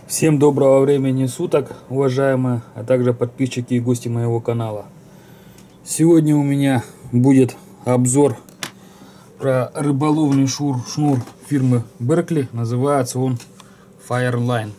Всем доброго времени суток, уважаемые, а также подписчики и гости моего канала. Сегодня у меня будет обзор про рыболовный шнур фирмы Berkley. Называется он Fireline.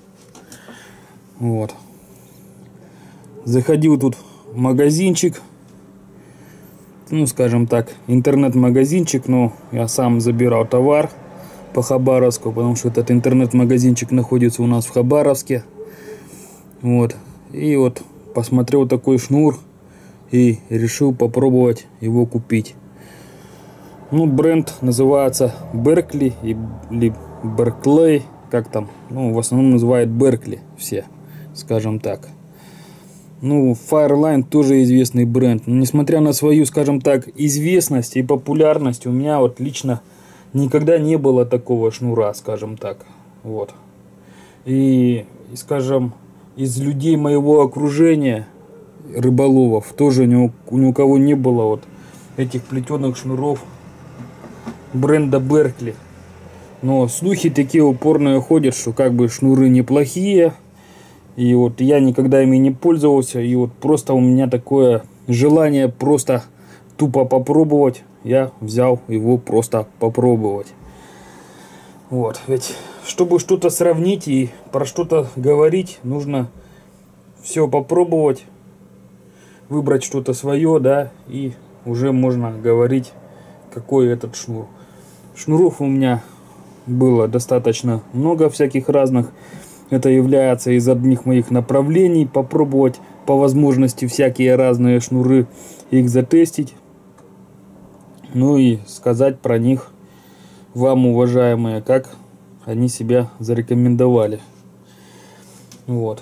Вот. Заходил тут в магазинчик, ну скажем так, интернет-магазинчик, но я сам забирал товар по Хабаровску, потому что этот интернет-магазинчик находится у нас в Хабаровске. Вот. И вот посмотрел такой шнур и решил попробовать его купить. Ну, бренд называется Berkley или Berkley, как там, ну, в основном называют Berkley все, скажем так. Ну, Fireline тоже известный бренд, но несмотря на свою, скажем так, известность и популярность, у меня вот лично никогда не было такого шнура, скажем так. Вот. И скажем, из людей моего окружения, рыболовов, тоже ни у кого не было вот этих плетеных шнуров бренда Berkley. Но слухи такие упорные ходят, что как бы шнуры неплохие. И вот я никогда ими не пользовался. И вот просто у меня такое желание просто тупо попробовать. Я взял его просто попробовать. Вот. Ведь чтобы что-то сравнить и про что-то говорить, нужно все попробовать, выбрать что-то свое, да, и уже можно говорить, какой этот шнур. Шнуров у меня было достаточно много всяких разных. Это является из одних моих направлений. Попробовать по возможности всякие разные шнуры, их затестить. Ну и сказать про них вам, уважаемые, как они себя зарекомендовали. Вот.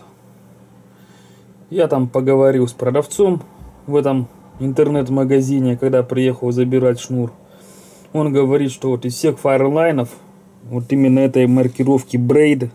Я там поговорил с продавцом в этом интернет-магазине, когда приехал забирать шнур. Он говорит, что вот из всех Fireline'ов, вот именно этой маркировки Braid,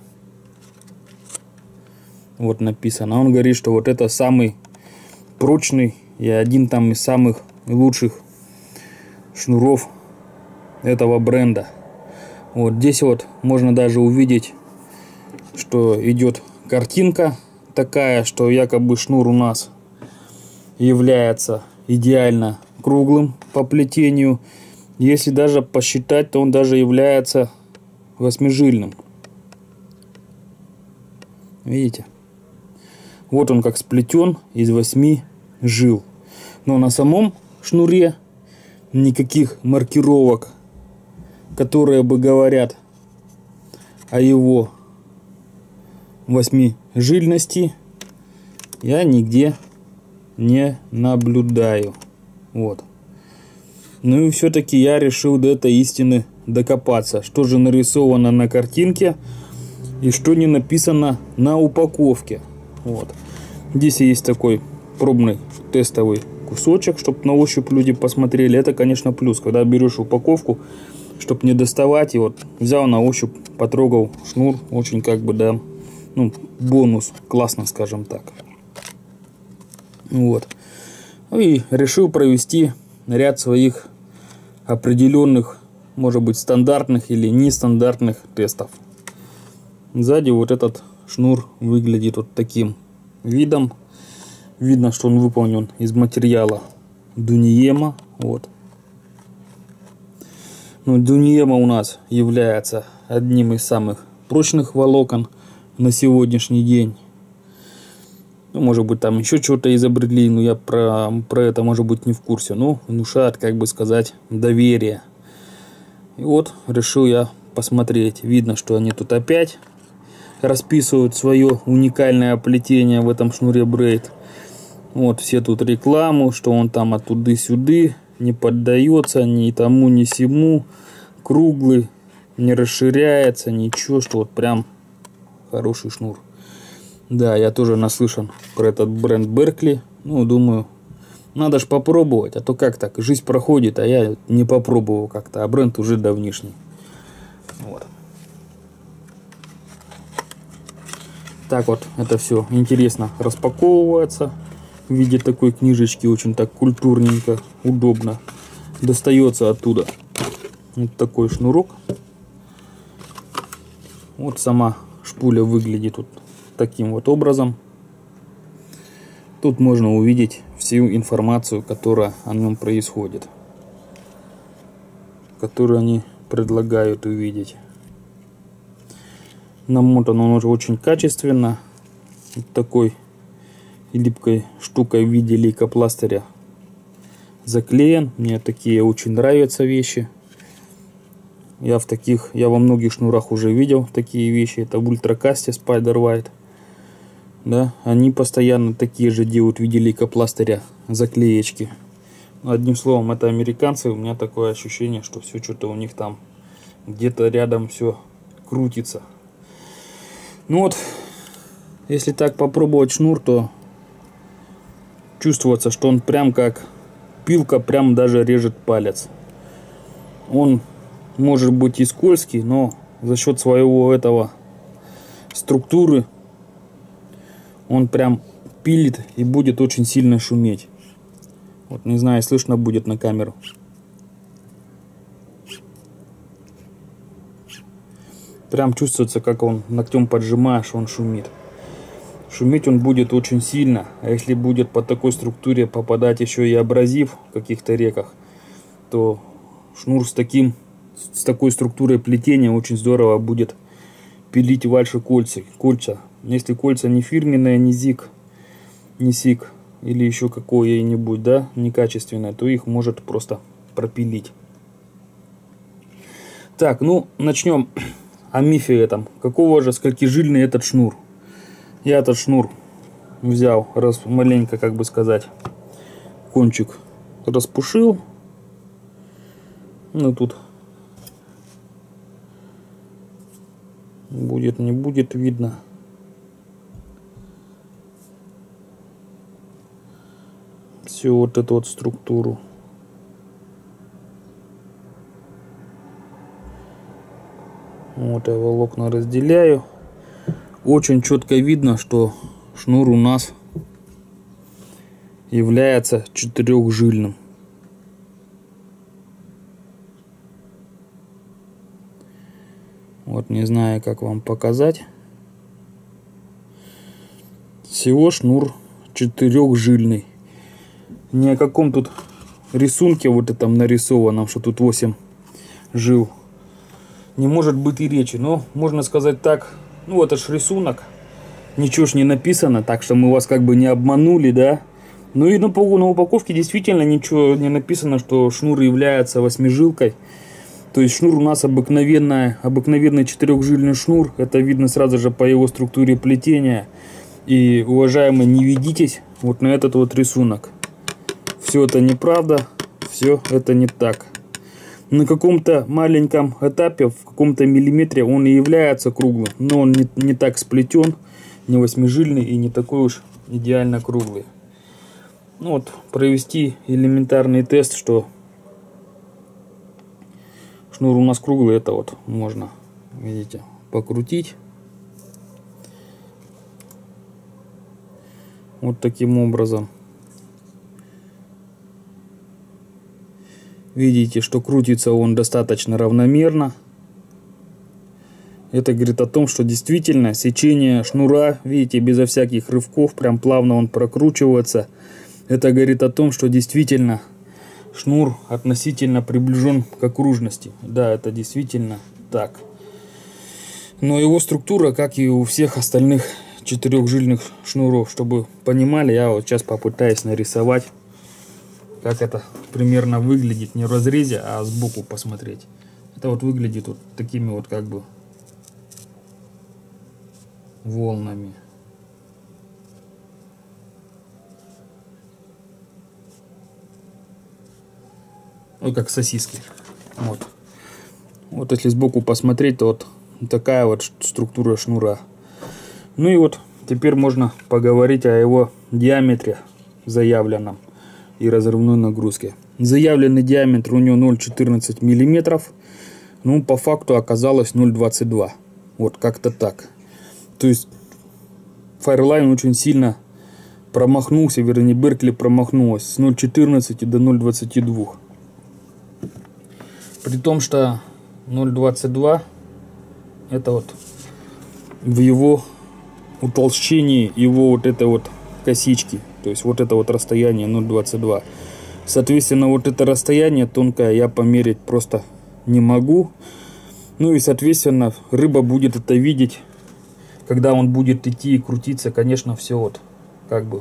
вот написано, он говорит, что вот это самый прочный и один там из самых лучших шнуров этого бренда. Вот здесь вот можно даже увидеть, что идет картинка такая, что якобы шнур у нас является идеально круглым по плетению. Если даже посчитать, то он даже является восьмижильным. Видите? Вот он как сплетен из 8 жил. Но на самом шнуре никаких маркировок, которые бы говорят о его восьмижильности, я нигде не наблюдаю. Вот. Ну и все-таки я решил до этой истины докопаться. Что же нарисовано на картинке и что не написано на упаковке. Вот. Здесь есть такой пробный тестовый кусочек, чтобы на ощупь люди посмотрели. Это, конечно, плюс, когда берешь упаковку, чтобы не доставать, и вот взял на ощупь, потрогал шнур, очень как бы, да, ну, бонус, классно, скажем так. Вот. И решил провести ряд своих определенных, может быть, стандартных или нестандартных тестов. Сзади вот этот шнур выглядит вот таким видом. Видно, что он выполнен из материала Дуниема. Вот. Ну, Дуниема у нас является одним из самых прочных волокон на сегодняшний день. Ну, может быть, там еще что-то изобрели, но я про это, может быть, не в курсе. Но внушает, как бы сказать, доверие. И вот решил я посмотреть. Видно, что они тут опять расписывают свое уникальное плетение в этом шнуре Braid. Вот все тут рекламу, что он там оттуда-сюда, не поддается ни тому, ни сему, круглый, не расширяется, ничего, что вот прям хороший шнур. Да, я тоже наслышан про этот бренд Berkley. Ну, думаю, надо ж попробовать, а то как так, жизнь проходит, а я не попробовал как-то, а бренд уже давнишний. Вот. Так вот, это все интересно распаковывается в виде такой книжечки, очень так культурненько, удобно. Достается оттуда вот такой шнурок. Вот сама шпуля выглядит вот таким вот образом. Тут можно увидеть всю информацию, которая о нем происходит, которую они предлагают увидеть. Намотан он уже очень качественно. Вот такой липкой штукой в виде лейкопластыря заклеен. Мне такие очень нравятся вещи. Я во многих шнурах уже видел такие вещи. Это в ультракасте Spider White. Да, они постоянно такие же делают в виде лейкопластыря заклеечки. Одним словом, это американцы. У меня такое ощущение, что все что-то у них там где-то рядом все крутится. Ну вот, если так попробовать шнур, то чувствуется, что он прям как пилка, прям даже режет палец. Он может быть и скользкий, но за счет своего этого структуры он прям пилит и будет очень сильно шуметь. Вот не знаю, слышно будет на камеру. Прям чувствуется, как он ногтем поджимаешь, он шумит. Шуметь он будет очень сильно. А если будет по такой структуре попадать еще и абразив в каких-то реках, то шнур с такой структурой плетения очень здорово будет пилить ваши кольца. Если кольца не фирменные, не зиг, не сик или еще какое-нибудь, да, некачественное, то их может просто пропилить. Так, ну начнем о мифе этом. Какого же сколькижильный этот шнур? Я этот шнур взял, маленько, как бы сказать, кончик распушил. Ну тут будет, не будет видно. Всю вот эту вот структуру. Вот я волокна разделяю. Очень четко видно, что шнур у нас является четырехжильным. Вот не знаю, как вам показать. Всего шнур четырехжильный. Ни о каком тут рисунке вот этом нарисованном, что тут 8 жил, не может быть и речи. Но можно сказать так, ну это ж рисунок, ничего ж не написано, так что мы вас как бы не обманули, да. Ну и на упаковке действительно ничего не написано, что шнур является 8-жилкой. То есть шнур у нас обыкновенный четырехжильный шнур. Это видно сразу же по его структуре плетения. И, уважаемые, не ведитесь вот на этот вот рисунок. Все это неправда, все это не так. На каком-то маленьком этапе, в каком-то миллиметре он и является круглым, но он не так сплетен, не 8-жильный и не такой уж идеально круглый. Ну вот, провести элементарный тест, что шнур у нас круглый, это вот можно, видите, покрутить. Вот таким образом. Видите, что крутится он достаточно равномерно. Это говорит о том, что действительно сечение шнура, видите, безо всяких рывков, прям плавно он прокручивается. Это говорит о том, что действительно шнур относительно приближен к окружности. Да, это действительно так. Но его структура, как и у всех остальных четырехжильных шнуров, чтобы понимали, я вот сейчас попытаюсь нарисовать, как это примерно выглядит, не в разрезе, а сбоку посмотреть. Это вот выглядит вот такими вот как бы волнами. Ну, как сосиски. Вот. Вот если сбоку посмотреть, то вот такая вот структура шнура. Ну и вот теперь можно поговорить о его диаметре заявленном и разрывной нагрузке. Заявленный диаметр у него 0,14 мм. Ну, по факту оказалось 0,22. Вот как-то так. То есть Fireline очень сильно промахнулся, вернее Беркли промахнулась с 0,14 до 0,22. При том, что 0,22 это вот в его утолщении его вот этой вот косички. То есть вот это вот расстояние 0,22. Соответственно, вот это расстояние тонкое я померить просто не могу. Ну и соответственно рыба будет это видеть, когда он будет идти и крутиться, конечно, все вот как бы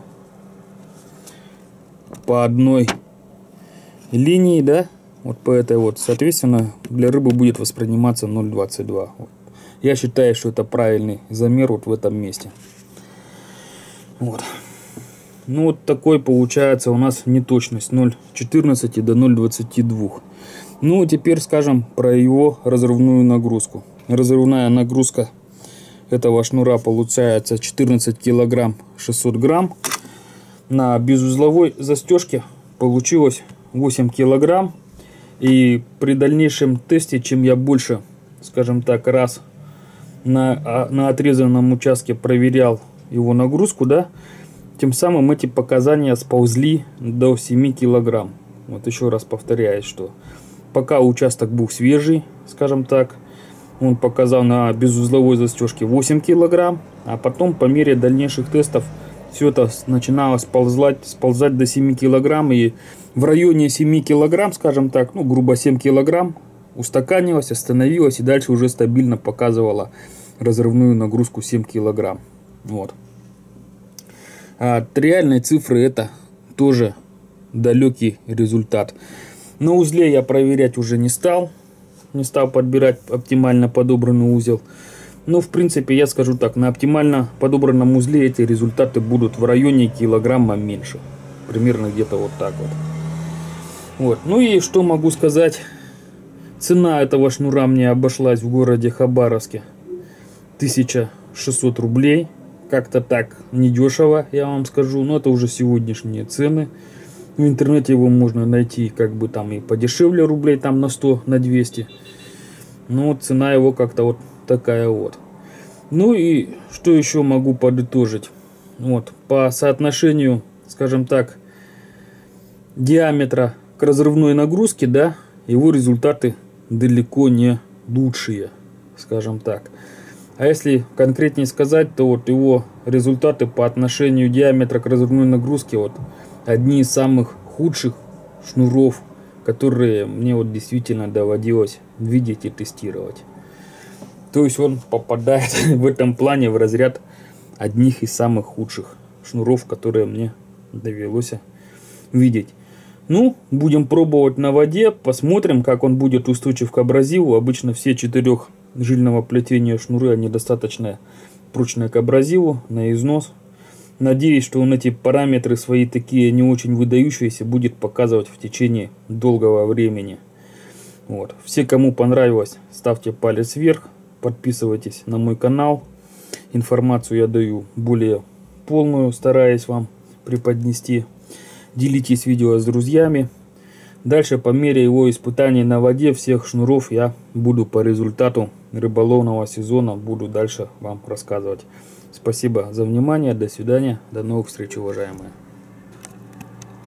по одной линии, да, вот по этой вот. Соответственно, для рыбы будет восприниматься 0,22. Я считаю, что это правильный замер вот в этом месте. Вот. Ну вот такой получается у нас неточность 0,14 до 0,22. Ну теперь скажем про его разрывную нагрузку. Разрывная нагрузка этого шнура получается 14 килограмм 600 грамм. На безузловой застежке получилось 8 килограмм. И при дальнейшем тесте, чем я больше, скажем так, раз на отрезанном участке проверял его нагрузку, да, тем самым эти показания сползли до 7 килограмм. Вот еще раз повторяюсь, что пока участок был свежий, скажем так, он показал на безузловой застежке 8 килограмм, а потом по мере дальнейших тестов все это начинало сползать до 7 килограмм, и в районе 7 килограмм, скажем так, ну грубо 7 килограмм, устаканилось, остановилось и дальше уже стабильно показывала разрывную нагрузку 7 килограмм. Вот. А от реальной цифры это тоже далекий результат. На узле я проверять уже не стал подбирать оптимально подобранный узел. Но в принципе я скажу так, на оптимально подобранном узле эти результаты будут в районе килограмма меньше. Примерно где-то вот так вот. Вот. Ну и что могу сказать. Цена этого шнура мне обошлась в городе Хабаровске 1600 рублей. Как-то так недешево, я вам скажу. Но это уже сегодняшние цены. В интернете его можно найти как бы там и подешевле рублей там на 100, на 200. Но цена его как-то вот такая вот. Ну и что еще могу подытожить. Вот, по соотношению, скажем так, диаметра к разрывной нагрузке, да, его результаты далеко не лучшие, скажем так. А если конкретнее сказать, то вот его результаты по отношению диаметра к разрывной нагрузке вот одни из самых худших шнуров, которые мне вот действительно доводилось видеть и тестировать. То есть он попадает в этом плане в разряд одних из самых худших шнуров, которые мне довелось видеть. Ну, будем пробовать на воде, посмотрим, как он будет устойчив к абразиву. Обычно все 4-жильного плетения шнуры, они достаточно прочные к абразиву, на износ. Надеюсь, что он эти параметры свои такие не очень выдающиеся будет показывать в течение долгого времени. Вот. Все, кому понравилось, ставьте палец вверх, подписывайтесь на мой канал. Информацию я даю более полную, стараюсь вам преподнести. Делитесь видео с друзьями. Дальше по мере его испытаний на воде всех шнуров я буду по результату рыболовного сезона буду дальше вам рассказывать. Спасибо за внимание. До свидания. До новых встреч, уважаемые.